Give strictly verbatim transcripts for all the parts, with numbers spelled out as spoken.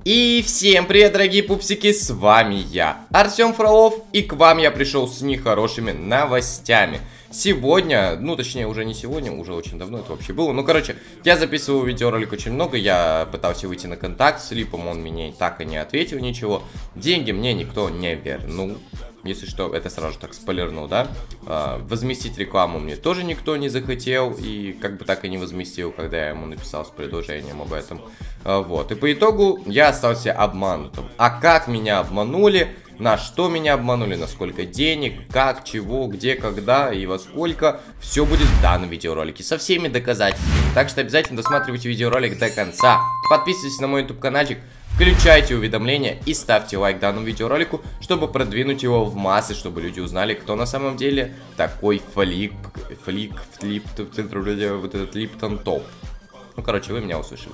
И всем привет, дорогие пупсики, с вами я, Артем Фролов, и к вам я пришел с нехорошими новостями. Сегодня, ну точнее уже не сегодня, уже очень давно это вообще было. Ну короче, я записывал видеоролик очень много, я пытался выйти на контакт с Липом, он мне так и не ответил ничего. Деньги мне никто не вернул. Если что, это сразу так спойлернул, да? А, возместить рекламу мне тоже никто не захотел. И как бы так и не возместил, когда я ему написал с предложением об этом. А, вот. И по итогу я остался обманутым. А как меня обманули? На что меня обманули? На сколько денег? Как? Чего? Где? Когда? И во сколько? Все будет в данном видеоролике. Со всеми доказательствами. Так что обязательно досматривайте видеоролик до конца. Подписывайтесь на мой ютуб каналчик. Включайте уведомления и ставьте лайк данному видеоролику, чтобы продвинуть его в массы, чтобы люди узнали, кто на самом деле такой флик, флик, флип, вот этот Липтон топ. Ну, короче, вы меня услышали.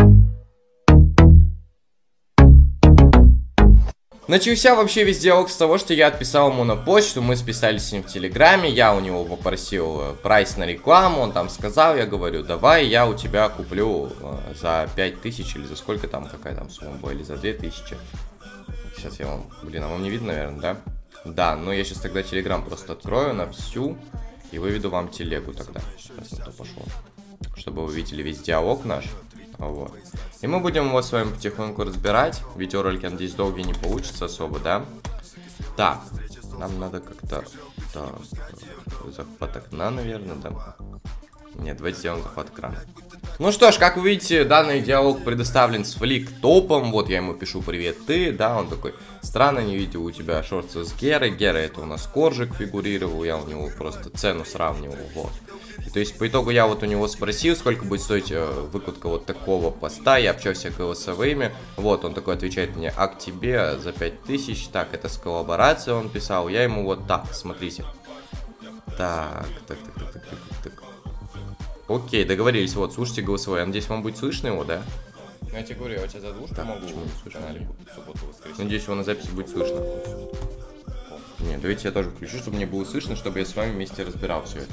Начался вообще весь диалог с того, что я отписал ему на почту, мы списались с ним в Телеграме, я у него попросил прайс на рекламу, он там сказал, я говорю, давай я у тебя куплю э, за пять тысяч или за сколько там, какая там сумма была, или за две тысячи. Сейчас я вам, блин, а вам не видно, наверное, да? Да, но я сейчас тогда Телеграм просто открою на всю и выведу вам телегу тогда. Сейчас на то пошло. Чтобы вы видели весь диалог наш. Вот. И мы будем его с вами потихоньку разбирать. Видеоролики, надеюсь, долгие не получится особо, да? Так, нам надо как-то... Да, захват окна, наверное, да? Нет, давайте сделаем захват экрана. Ну что ж, как вы видите, данный диалог предоставлен с флик топом. Вот я ему пишу привет ты, да, он такой, странно, не видел у тебя шорты с Герой. Гера это у нас Коржик фигурировал, я у него просто цену сравнивал, вот. И, то есть по итогу я вот у него спросил, сколько будет стоить э, выкладка вот такого поста, я общался голосовыми. Вот, он такой отвечает мне, а к тебе за пять тысяч, так, это с коллаборацией он писал. Я ему вот так, смотрите. Так, так, так, так, так, так, так. Окей, договорились, вот, слушайте голосовой. Я надеюсь, вам будет слышно его, да? Ну, я тебе говорю, я у тебя за двушку могу. Почему не слышно? Надеюсь, его на записи будет слышно. Нет, давайте я тоже включу, чтобы мне было слышно, чтобы я с вами вместе разбирал все это.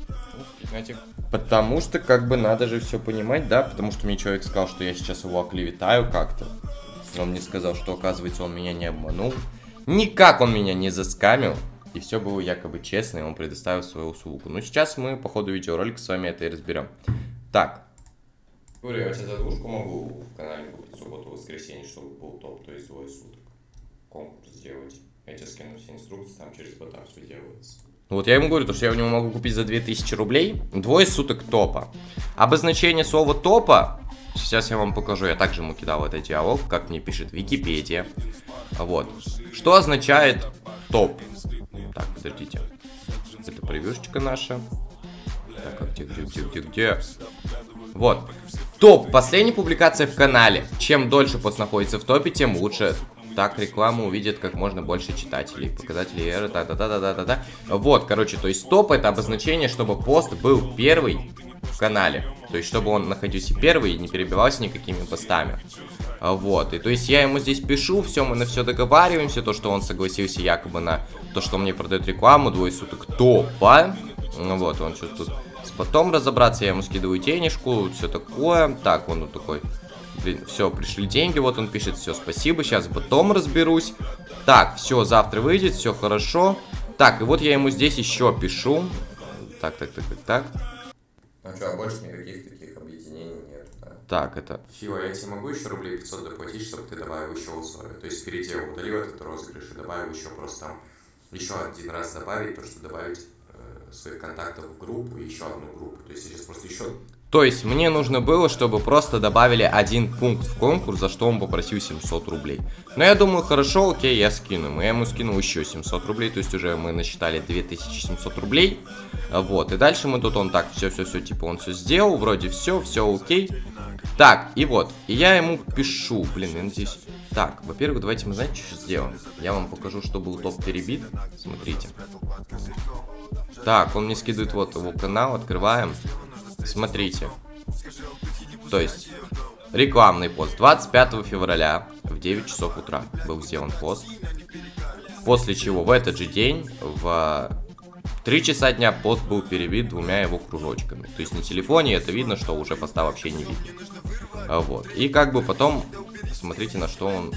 Потому что, как бы, надо же все понимать, да? Потому что мне человек сказал, что я сейчас его оклеветаю как-то. Он мне сказал, что, оказывается, он меня не обманул. Никак он меня не заскамил. И все было якобы честно, и он предоставил свою услугу. Но сейчас мы по ходу видеоролика с вами это и разберем. Так. Говорю, я тебе за двушку могу в канале купить субботу-воскресенье, чтобы был топ, то есть двое суток. Конкурс сделать. Я тебе скину все инструкции, там через бота все делается. Вот я ему говорю, то, что я у него могу купить за две тысячи рублей двое суток топа. Обозначение слова топа, сейчас я вам покажу, я также ему кидал этот диалог, как мне пишет Википедия. Вот. Что означает топ? Так, подождите. Это превьюшечка наша. Так, а где, где, где, где, где? Вот. Топ. Последняя публикация в канале. Чем дольше пост находится в топе, тем лучше. Так рекламу увидит как можно больше читателей. Показатели эры, та-та-та-та-та-та. Вот, короче, то есть топ это обозначение, чтобы пост был первый в канале. То есть, чтобы он находился первый и не перебивался никакими постами. Вот, и то есть я ему здесь пишу, все, мы на все договариваемся, то, что он согласился якобы на то, что он мне продает рекламу, двое суток топа. Вот, он что-то тут с потом разобраться, я ему скидываю денежку, все такое. Так, он вот такой... Блин, все, пришли деньги, вот он пишет, все, спасибо, сейчас потом разберусь. Так, все, завтра выйдет, все хорошо. Так, и вот я ему здесь еще пишу. Так, так, так, так, так. Ну что, больше никаких таких объединений нет, да? Так, это... Фила, я тебе могу еще рублей пятьсот доплатить, чтобы ты добавил еще условия? То есть перед тем удалил этот розыгрыш и добавил еще просто там... Еще один раз добавить, то, что добавить э, своих контактов в группу и еще одну группу. То есть сейчас просто еще... То есть мне нужно было, чтобы просто добавили один пункт в конкурс, за что он попросил семьсот рублей. Но я думаю, хорошо, окей, я скину. Я ему скинул еще семьсот рублей, то есть уже мы насчитали две тысячи семьсот рублей. Вот, и дальше мы тут, он так, все-все-все, типа он все сделал, вроде все, все окей. Так, и вот, и я ему пишу, блин, я надеюсь... Так, во-первых, давайте мы, знаете, что сделаем? Я вам покажу, что был топ перебит, смотрите. Так, он мне скидывает вот его канал, открываем. Смотрите. То есть, рекламный пост. двадцать пятого февраля в девять часов утра был сделан пост. После чего в этот же день в три часа дня пост был перебит двумя его кружочками. То есть на телефоне это видно, что уже поста вообще не видно. Вот. И как бы потом Смотрите, на что он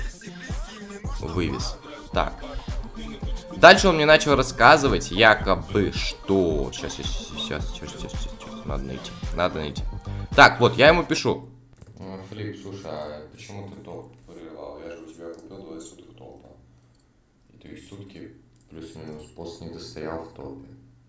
вывез. Так. Дальше он мне начал рассказывать, якобы, что... Сейчас, сейчас, сейчас, сейчас, сейчас, сейчас. Надо найти, надо найти. Так, вот, я ему пишу. Флип, слушай, а почему ты топ прерывал? Я же у тебя купил двое суток топа. И ты сутки плюс-минус пост не достоял в топе.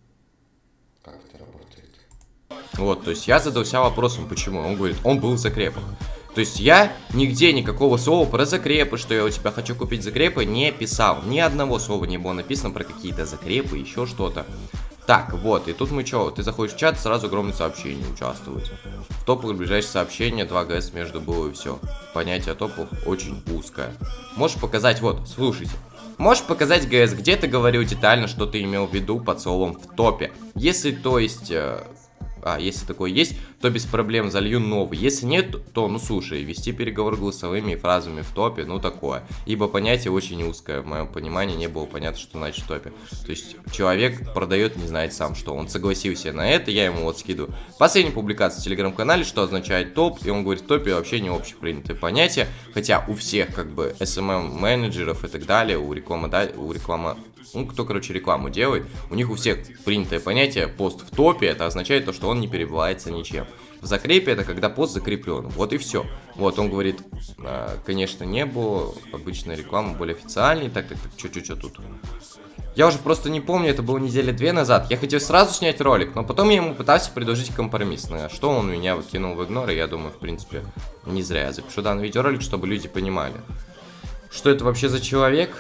Как это работает? Вот, то есть я задался вопросом, почему. Он говорит, он был в закрепах. То есть я нигде никакого слова про закрепы, что я у тебя хочу купить закрепы, не писал. Ни одного слова не было написано про какие-то закрепы, еще что-то. Так, вот, и тут мы что, ты заходишь в чат, сразу огромное сообщение, участвовать. В топах ближайшее сообщение, два ГС между было и все. Понятие топов очень узкое. Можешь показать, вот, слушайте. Можешь показать ГС, где ты говорил детально, что ты имел в виду под словом в топе. Если, то есть... Э, А, если такое есть, то без проблем залью новый. Если нет, то, ну слушай, вести переговоры голосовыми и фразами в топе, ну такое. Ибо понятие очень узкое, в моем понимании не было понятно, что значит в топе. То есть человек продает, не знает сам что. Он согласился на это, я ему вот скидываю. Последняя публикация в телеграм-канале, что означает топ, и он говорит, в топе вообще не общепринятое понятие. Хотя у всех как бы эс эм эм-менеджеров и так далее, у реклама, у реклама... Ну, кто, короче, рекламу делает, у них у всех принятое понятие пост в топе, это означает то, что он не перебивается ничем. В закрепе это когда пост закреплен, вот и все. Вот, он говорит, а, конечно, не было, обычная реклама более официальней, так, так, так, что-что-что тут. Я уже просто не помню, это было недели две назад, я хотел сразу снять ролик, но потом я ему пытался предложить компромисс, на что он меня выкинул в игнор, и я думаю, в принципе, не зря я запишу данный видеоролик, чтобы люди понимали, что это вообще за человек.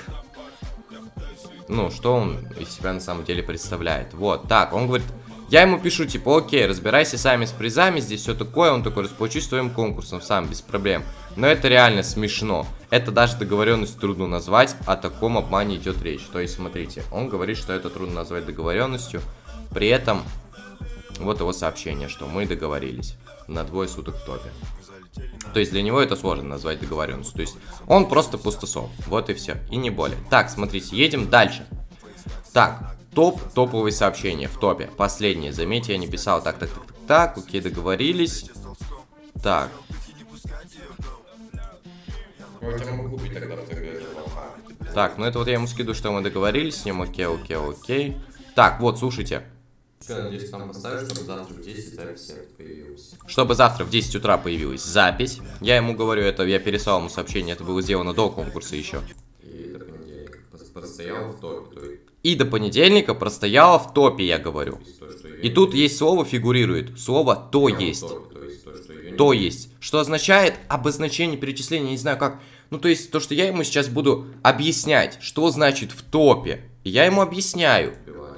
Ну, что он из себя на самом деле представляет. Вот, так, он говорит, я ему пишу, типа, окей, разбирайся сами с призами, здесь все такое. Он такой, расплачусь твоим конкурсом сам, без проблем. Но это реально смешно. Это даже договоренность трудно назвать, о таком обмане идет речь. То есть, смотрите, он говорит, что это трудно назвать договоренностью. При этом, вот его сообщение, что мы договорились на двое суток в топе. То есть для него это сложно назвать договоренностью. То есть он просто пустослов. Вот и все. И не более. Так, смотрите, едем дальше. Так, топ, топовые сообщения в топе. Последнее. Заметьте, я не писал. Так, так, так, так, так. Окей, договорились. Так. Так, ну это вот я ему скидываю, что мы договорились с ним. Окей, окей, окей. Так, вот, слушайте. Надеюсь, там поставишь, чтобы завтра в десять запись появилась. Чтобы завтра в десять утра появилась запись. Я ему говорю, это я переслал ему сообщение, это было сделано до конкурса еще. И до понедельника простояла в топе. И до понедельника простояла в топе, я говорю. И тут есть слово фигурирует. Слово то есть. То есть. Что означает обозначение перечисления, не знаю как. Ну то есть то, что я ему сейчас буду объяснять, что значит в топе. И я ему объясняю.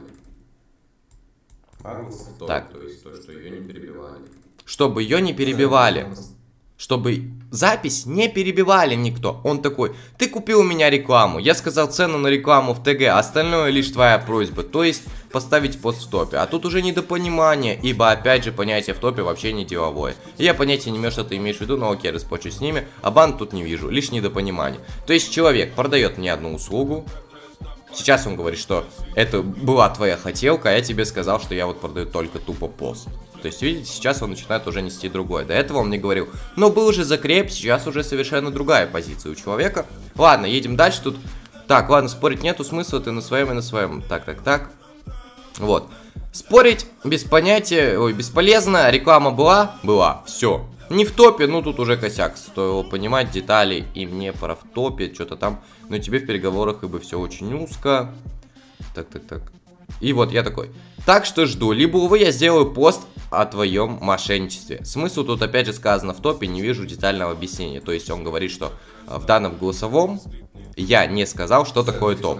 Так. То есть то, что ее не перебивали. Чтобы ее не перебивали. Чтобы запись не перебивали никто. Он такой, ты купил у меня рекламу. Я сказал цену на рекламу в ТГ. Остальное лишь твоя просьба. То есть поставить пост в топе. А тут уже недопонимание. Ибо опять же понятие в топе вообще не деловое. Я понятия не имею, что ты имеешь в виду. Но окей, расплачусь с ними. А бан тут не вижу. Лишь недопонимание. То есть человек продает мне одну услугу. Сейчас он говорит, что это была твоя хотелка, а я тебе сказал, что я вот продаю только тупо пост. То есть, видите, сейчас он начинает уже нести другое. До этого он мне говорил, но был же закреп, сейчас уже совершенно другая позиция у человека. Ладно, едем дальше тут. Так, ладно, спорить нету смысла, ты на своем и на своем. Так, так, так. Вот. Спорить без понятия, ой, бесполезно. Реклама была? Была. Все. Не в топе, ну тут уже косяк. Стоило понимать детали и мне пора в топе, что-то там. Но тебе в переговорах ибо все очень узко. Так, так, так. И вот я такой. Так что жду. Либо, увы, я сделаю пост о твоем мошенничестве. Смысл тут опять же сказано в топе, не вижу детального объяснения. То есть он говорит, что в данном голосовом я не сказал, что такое топ.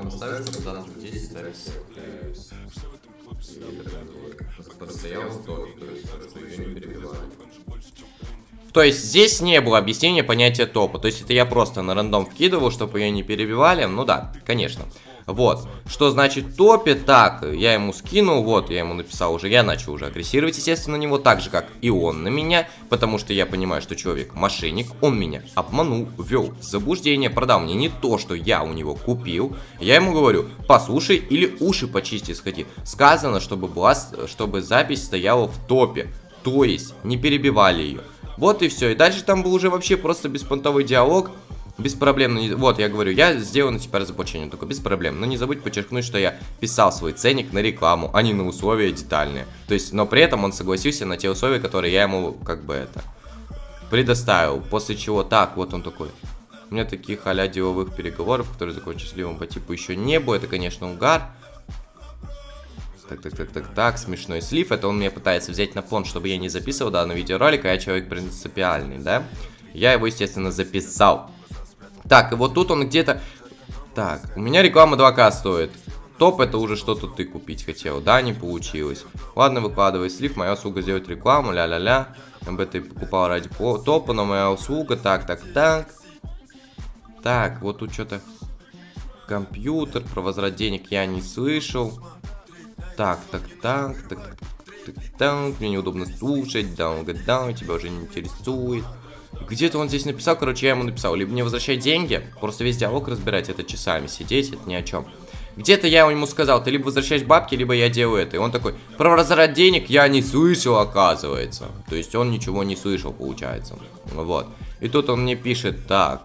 То есть здесь не было объяснения понятия топа. То есть это я просто на рандом вкидывал, чтобы ее не перебивали. Ну да, конечно. Вот. Что значит топе? Так, я ему скинул, вот, я ему написал уже. Я начал уже агрессировать, естественно, на него. Так же, как и он на меня. Потому что я понимаю, что человек мошенник. Он меня обманул, ввел в заблуждение, продал мне не то, что я у него купил. Я ему говорю, послушай или уши почисти сходи. Сказано, чтобы, была, чтобы запись стояла в топе. То есть не перебивали ее. Вот и все. И дальше там был уже вообще просто беспонтовый диалог. Без проблем. Вот, я говорю, я сделаю на тебя разоблачение. Только без проблем. Но не забудь подчеркнуть, что я писал свой ценник на рекламу, а не на условия детальные. То есть, но при этом он согласился на те условия, которые я ему, как бы, это, предоставил. После чего, так, вот он такой. У меня таких а-ля деловых переговоров, которые закончились счастливым по типу еще не было. Это, конечно, угар. Так, так, так, так, так, смешной слив. Это он меня пытается взять на фон, чтобы я не записывал данный видеоролик, а я человек принципиальный, да? Я его, естественно, записал. Так, и вот тут он где-то... Так, у меня реклама два ка стоит. Топ это уже что-то ты купить хотел, да, не получилось. Ладно, выкладывай слив, моя услуга сделать рекламу, ля-ля-ля. МБ ты покупал ради топа, но моя услуга, так, так, так. Так, вот тут что-то... Компьютер, про возврат денег я не слышал. Так, так, так, так, так, так, так, мне неудобно слушать, да, да, тебя уже не интересует. Где-то он здесь написал, короче, я ему написал, либо мне возвращать деньги, просто весь диалог разбирать, это часами сидеть, это ни о чем. Где-то я ему сказал, ты либо возвращаешь бабки, либо я делаю это. И он такой, про возврат денег я не слышал, оказывается. То есть он ничего не слышал, получается. Вот. И тут он мне пишет, так,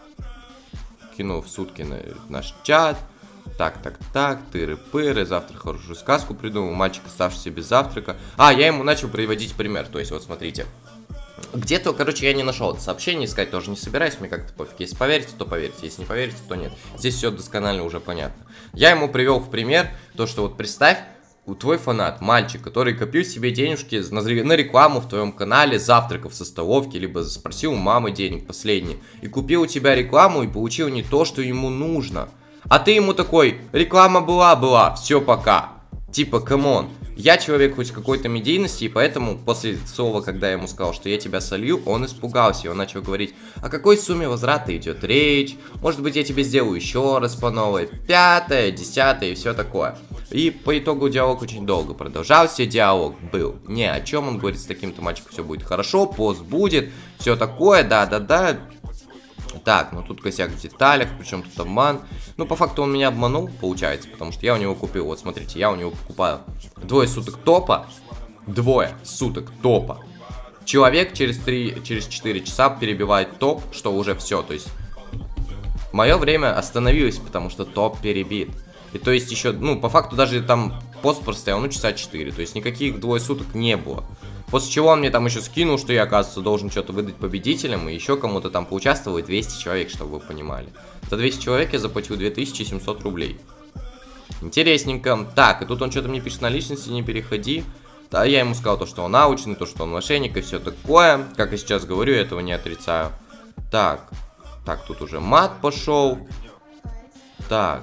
кину в сутки на наш чат. Так, так, так, тыры-пыры, завтра хорошую сказку придумал, мальчик, оставшийся без завтрака. А, я ему начал приводить пример, то есть вот смотрите. Где-то, короче, я не нашел это сообщение, искать тоже не собираюсь, мне как-то пофиг. Если поверите, то поверьте, если не поверите, то нет. Здесь все досконально уже понятно. Я ему привел в пример то, что вот представь, у твой фанат, мальчик, который копил себе денежки на рекламу в твоем канале, завтраков со столовки, либо спросил у мамы денег последние, и купил у тебя рекламу и получил не то, что ему нужно. А ты ему такой, реклама была-была, все, пока. Типа, камон. Я человек хоть какой-то медийности, и поэтому после слова, когда я ему сказал, что я тебя солью, он испугался, и он начал говорить, о какой сумме возврата идет речь, может быть, я тебе сделаю еще раз по новой, пятое, десятое и все такое. И по итогу диалог очень долго продолжался, диалог был ни о чем, он говорит, с таким-то мальчиком все будет хорошо, пост будет, все такое, да-да-да. Так, ну тут косяк в деталях, причем тут обман. Ну, по факту он меня обманул, получается, потому что я у него купил, вот смотрите, я у него покупаю двое суток топа, двое суток топа. Человек через три, через четыре часа перебивает топ, что уже все, то есть мое время остановилось, потому что топ перебит. И то есть еще, ну, по факту даже там пост простоял, ну, часа четыре, то есть никаких двое суток не было. После чего он мне там еще скинул, что я, оказывается, должен что-то выдать победителям, и еще кому-то там поучаствовать двести человек, чтобы вы понимали. За двести человек я заплатил две тысячи семьсот рублей. Интересненько. Так, и тут он что-то мне пишет на личности, не переходи. Да, я ему сказал то, что он научный, то, что он мошенник и все такое. Как я сейчас говорю, я этого не отрицаю. Так, так, тут уже мат пошел. Так.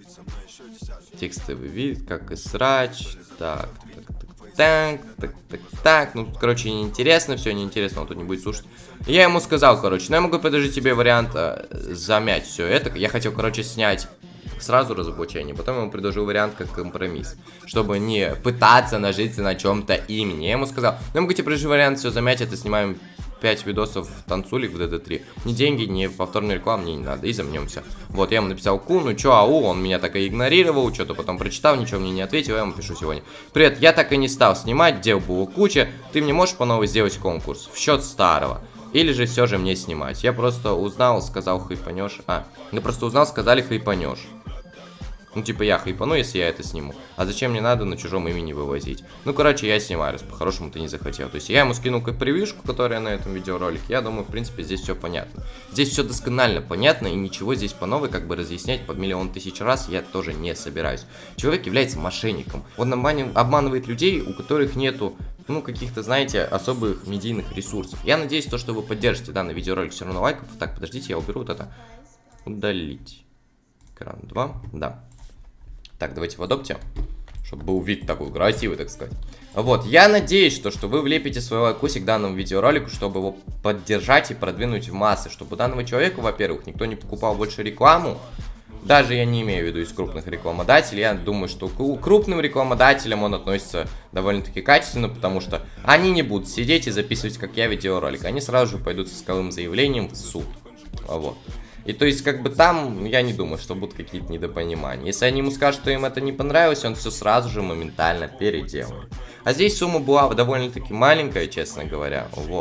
Текстовый вид, как и срач. Так, так, так, так, так, ну тут, короче, неинтересно, все неинтересно, он тут не будет слушать. Я ему сказал, короче, ну я могу предложить тебе вариант э, замять все это. Я хотел, короче, снять сразу разоблачение, потом ему предложил вариант как компромисс, чтобы не пытаться нажиться на чем-то имени. Я ему сказал, ну я могу тебе предложить вариант все замять, это снимаем пять видосов танцулик в ДД три. Ни деньги, ни повторную рекламу мне не надо, и замнемся. Вот, я ему написал ку, ну чё, ау, он меня так и игнорировал, что-то потом прочитал, ничего мне не ответил, я ему пишу сегодня. Привет, я так и не стал снимать, дел было куча, ты мне можешь по новой сделать конкурс в счет старого? Или же все же мне снимать? Я просто узнал, сказал хайпанешь, а, я просто узнал, сказали хайпанешь. Ну, типа, я хайпану, если я это сниму. А зачем мне надо на чужом имени вывозить? Ну, короче, я снимаю, раз по-хорошему ты не захотел. То есть я ему скинул как превьюшку, которая на этом видеоролике. Я думаю, в принципе, здесь все понятно. Здесь все досконально понятно, и ничего здесь по новой как бы разъяснять по миллион тысяч раз я тоже не собираюсь. Человек является мошенником. Он обманывает людей, у которых нету, ну, каких-то, знаете, особых медийных ресурсов. Я надеюсь, то, что вы поддержите данный видеоролик все равно лайков. Так, подождите, я уберу вот это. Удалить. Экран два, да. Так, давайте в адопте, чтобы был вид такой красивый, так сказать. Вот, я надеюсь, что, что вы влепите свой лайкусик данному видеоролику, чтобы его поддержать и продвинуть в массы. Чтобы данного человека, во-первых, никто не покупал больше рекламу. Даже я не имею в виду из крупных рекламодателей. Я думаю, что к крупным рекламодателям он относится довольно-таки качественно, потому что они не будут сидеть и записывать, как я, видеоролик. Они сразу же пойдут с исковым заявлением в суд. Вот. И то есть, как бы там, я не думаю, что будут какие-то недопонимания. Если они ему скажут, что им это не понравилось, он все сразу же моментально переделает. А здесь сумма была довольно-таки маленькая, честно говоря, вот.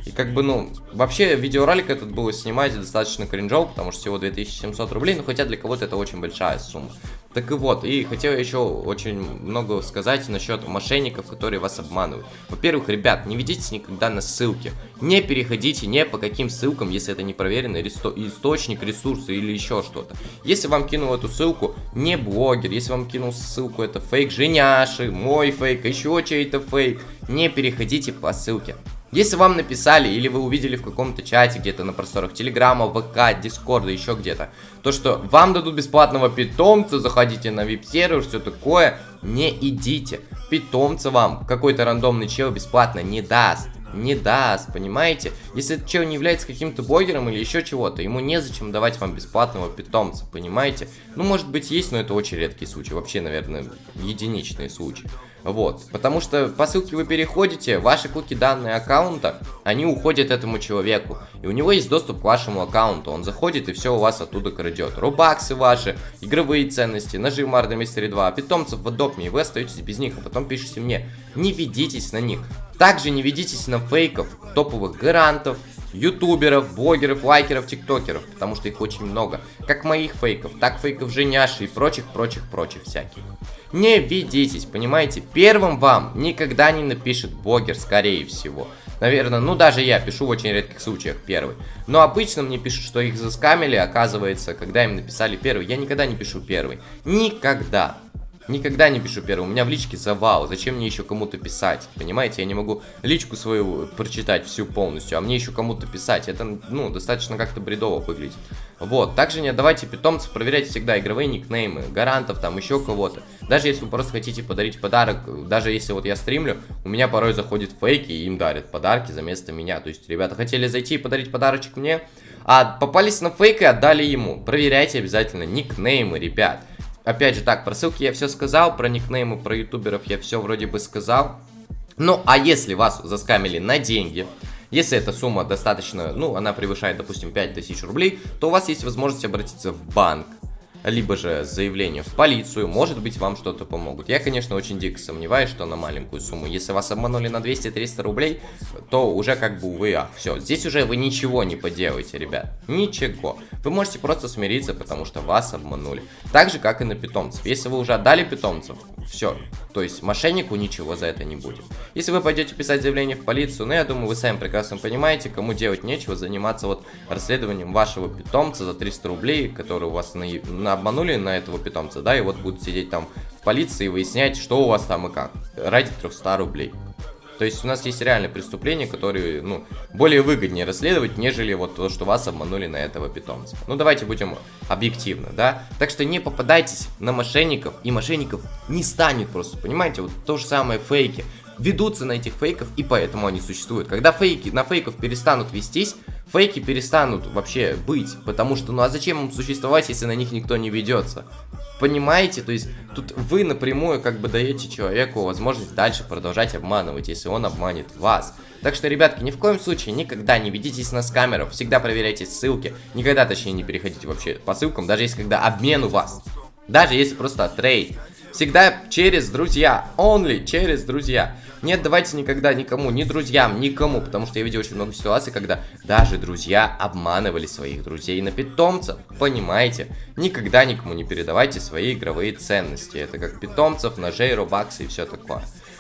И как бы, ну, вообще видеоролик этот было снимать достаточно кринжово, потому что всего две тысячи семьсот рублей, ну, хотя для кого-то это очень большая сумма. Так и вот, и хотел еще очень много сказать насчет мошенников, которые вас обманывают. Во-первых, ребят, не ведитесь никогда на ссылки. Не переходите ни по каким ссылкам, если это не проверенный источник, ресурсы или еще что-то. Если вам кинул эту ссылку не блогер, если вам кинул ссылку это фейк Женяши, мой фейк, еще чей-то фейк, не переходите по ссылке. Если вам написали или вы увидели в каком-то чате где-то на просторах Телеграма, ВК, Дискорда, еще где-то, то, что вам дадут бесплатного питомца, заходите на вип-сервер, все такое, не идите. Питомца вам какой-то рандомный чел бесплатно не даст. Не даст, понимаете? Если этот чел не является каким-то блогером или еще чего-то, ему незачем давать вам бесплатного питомца, понимаете? Ну, может быть, есть, но это очень редкий случай. Вообще, наверное, единичный случай. Вот, потому что по ссылке вы переходите, ваши куки данные аккаунта, они уходят этому человеку, и у него есть доступ к вашему аккаунту, он заходит и все у вас оттуда крадет. Рубаксы ваши, игровые ценности, ножи Марда Мистери два, питомцев в Adopt.me, и вы остаетесь без них, а потом пишите мне, не ведитесь на них. Также не ведитесь на фейков, топовых гарантов, ютуберов, блогеров, лайкеров, тиктокеров, потому что их очень много, как моих фейков, так фейков Женяши и прочих-прочих-прочих всяких. Не ведитесь, понимаете, первым вам никогда не напишет блогер, скорее всего. Наверное, ну даже я пишу в очень редких случаях первый. Но обычно мне пишут, что их заскамили, оказывается, когда им написали первый. Я никогда не пишу первый. Никогда. Никогда не пишу первый. У меня в личке завал. Зачем мне еще кому-то писать? Понимаете, я не могу личку свою прочитать всю полностью, а мне еще кому-то писать. Это, ну, достаточно как-то бредово выглядит. Вот. Также не отдавайте питомцев, проверяйте всегда игровые никнеймы, гарантов, там еще кого-то. Даже если вы просто хотите подарить подарок, даже если вот я стримлю, у меня порой заходят фейки и им дарят подарки за место меня. То есть, ребята хотели зайти и подарить подарочек мне, а попались на фейк и отдали ему. Проверяйте обязательно никнеймы, ребят. Опять же, так, про ссылки я все сказал, про никнеймы, про ютуберов я все вроде бы сказал. Ну, а если вас заскамили на деньги, если эта сумма достаточно, ну, она превышает, допустим, пять тысяч рублей, то у вас есть возможность обратиться в банк, либо же заявление в полицию, может быть, вам что-то помогут. Я, конечно, очень дико сомневаюсь, что на маленькую сумму, если вас обманули на двести-триста рублей, то уже как бы увы, а, все, здесь уже вы ничего не поделаете, ребят, ничего. Вы можете просто смириться, потому что вас обманули. Так же, как и на питомцев. Если вы уже отдали питомцев, все, то есть мошеннику ничего за это не будет. Если вы пойдете писать заявление в полицию, ну, я думаю, вы сами прекрасно понимаете, кому делать нечего, заниматься вот расследованием вашего питомца за триста рублей, который у вас на, на обманули на этого питомца, да, и вот будут сидеть там в полиции и выяснять, что у вас там и как, ради трёхсот рублей. То есть у нас есть реальные преступления, которые, ну, более выгоднее расследовать, нежели вот то, что вас обманули на этого питомца. Ну, давайте будем объективны, да. Так что не попадайтесь на мошенников, и мошенников не станет просто, понимаете, вот то же самое фейки. Ведутся на этих фейков, и поэтому они существуют. Когда фейки на фейков перестанут вестись, фейки перестанут вообще быть. Потому что, ну а зачем им существовать, если на них никто не ведется? Понимаете? То есть, тут вы напрямую как бы даете человеку возможность дальше продолжать обманывать, если он обманет вас. Так что, ребятки, ни в коем случае никогда не ведитесь на скамеров, всегда проверяйте ссылки, никогда, точнее, не переходите вообще по ссылкам, даже если когда обмен у вас. Даже если просто трейд. Всегда через друзья, only через друзья. Не отдавайте никогда никому, ни друзьям, никому, потому что я видел очень много ситуаций, когда даже друзья обманывали своих друзей на питомцев, понимаете? Никогда никому не передавайте свои игровые ценности, это как питомцев, ножей, робаксы и все такое.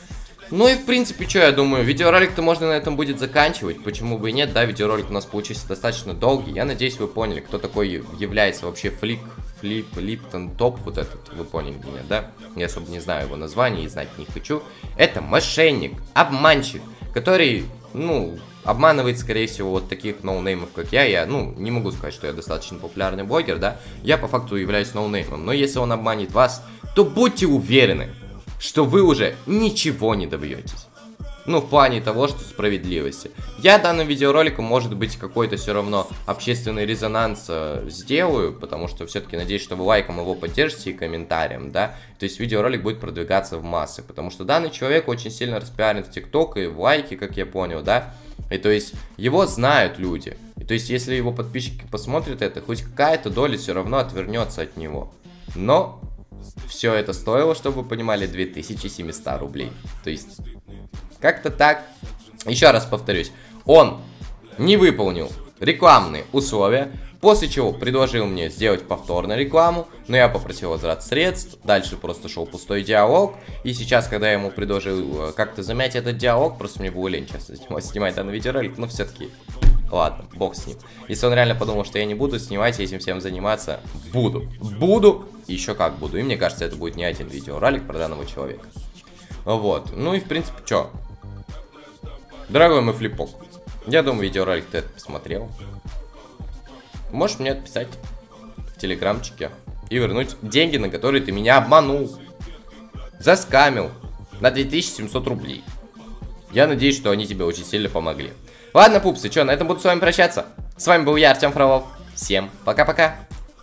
Ну и в принципе, что я думаю, видеоролик-то можно на этом будет заканчивать, почему бы и нет, да, видеоролик у нас получился достаточно долгий, я надеюсь, вы поняли, кто такой является вообще Флик, Флип, Липтон Топ, вот этот, вы поняли меня, да, я особо не знаю его название и знать не хочу, это мошенник, обманщик, который, ну, обманывает, скорее всего, вот таких ноунеймов, как я, я, ну, не могу сказать, что я достаточно популярный блогер, да, я по факту являюсь ноунеймом, но если он обманет вас, то будьте уверены, что вы уже ничего не добьетесь. Ну, в плане того, что справедливости. Я данным видеороликом, может быть, какой-то все равно общественный резонанс э, сделаю, потому что все-таки надеюсь, что вы лайком его поддержите и комментарием, да. То есть видеоролик будет продвигаться в массы, потому что данный человек очень сильно распиарен в ТикТок и в лайке, как я понял, да. И то есть его знают люди. И то есть если его подписчики посмотрят это, хоть какая-то доля все равно отвернется от него. Но все это стоило, чтобы вы понимали, две тысячи семьсот рублей. То есть, как-то так. Еще раз повторюсь, он не выполнил рекламные условия, после чего предложил мне сделать повторно рекламу, но я попросил возврат средств, дальше просто шел пустой диалог, и сейчас, когда я ему предложил как-то замять этот диалог, просто мне было лень, честно, снимать, снимать данный видеоролик, но все-таки, ладно, бог с ним. Если он реально подумал, что я не буду снимать, этим всем заниматься, буду, буду, еще как буду, и мне кажется, это будет не один видеоролик про данного человека. Вот, ну и в принципе, что? Дорогой мой флипок, я думаю, видеоролик ты это посмотрел. Можешь мне отписать в телеграмчике и вернуть деньги, на которые ты меня обманул. Заскамил на две тысячи семьсот рублей. Я надеюсь, что они тебе очень сильно помогли. Ладно, пупсы, что, на этом буду с вами прощаться. С вами был я, Артем Фролов. Всем пока-пока.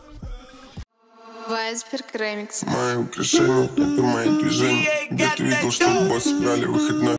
Вайсберг Ремикс. Мои украшения, это мои движения. Где ты видел, что босс брали выходной?